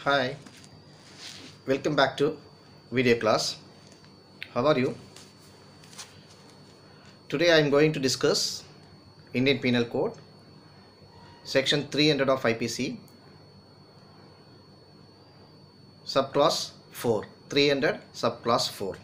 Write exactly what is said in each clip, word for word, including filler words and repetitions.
Hi, welcome back to video class. How are you? Today I am going to discuss Indian Penal Code section three hundred of I P C subclass four. three hundred subclass four.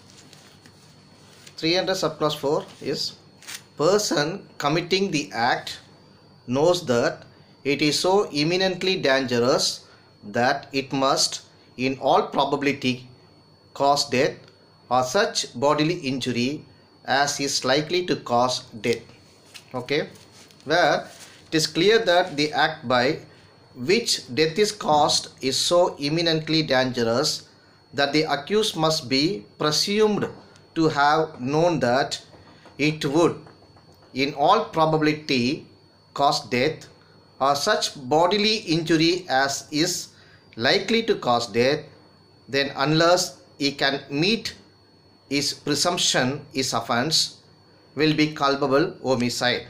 three hundred subclass four is person committing the act knows that it is so imminently dangerous that it must in all probability cause death or such bodily injury as is likely to cause death. Okay, where it is clear that the act by which death is caused is so imminently dangerous that the accused must be presumed to have known that it would in all probability cause death or such bodily injury as is likely to cause death, then unless he can meet his presumption, his offense will be culpable homicide,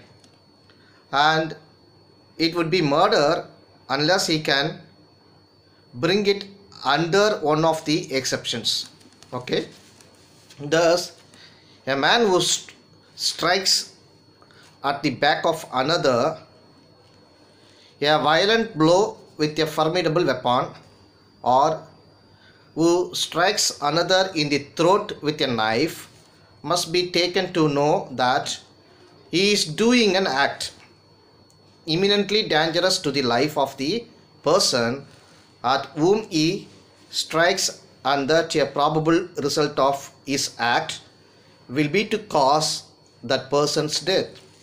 and it would be murder unless he can bring it under one of the exceptions. Okay, thus a man who st strikes at the back of another a violent blow with a formidable weapon, or who strikes another in the throat with a knife, must be taken to know that he is doing an act imminently dangerous to the life of the person at whom he strikes, and that a probable result of his act will be to cause that person's death.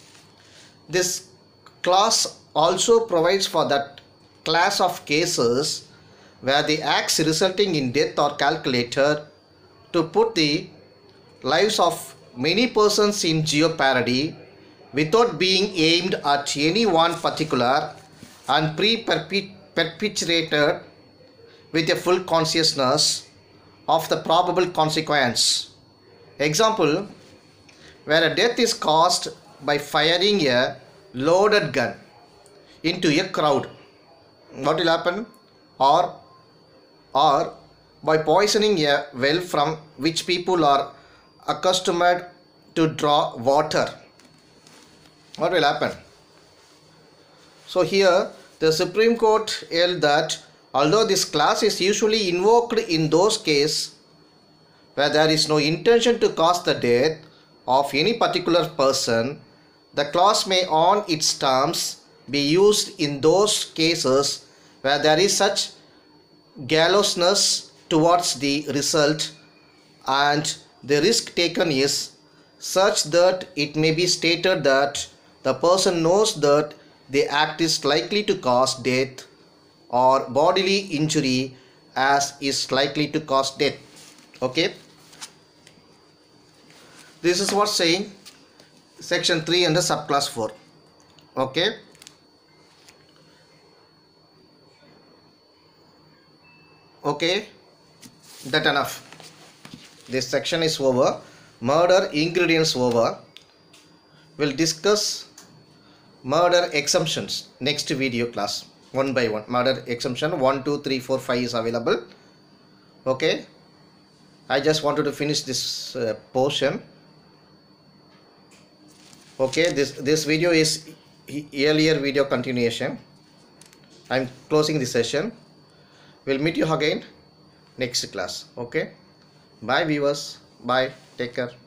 This clause also provides for that class of cases where the acts resulting in death are calculated to put the lives of many persons in jeopardy without being aimed at any one particular and pre-perpetrated with a full consciousness of the probable consequence. Example, where a death is caused by firing a loaded gun into a crowd, what will happen? Or or by poisoning a well from which people are accustomed to draw water, what will happen? So here the Supreme Court held that although this clause is usually invoked in those cases where there is no intention to cause the death of any particular person, the clause may on its terms be used in those cases where there is such gallousness towards the result and the risk taken is such that it may be stated that the person knows that the act is likely to cause death or bodily injury as is likely to cause death. Okay, this is what saying section three under subclass four. Okay, okay, that enough. This section is over. Murder ingredients over. We'll discuss murder exemptions next video class one by one. Murder exemption one, two, three, four, five is available. Okay, I just wanted to finish this uh, portion. Okay, this this video is earlier video continuation. I'm closing the session. We'll meet you again next class. Okay, bye viewers, bye, take care.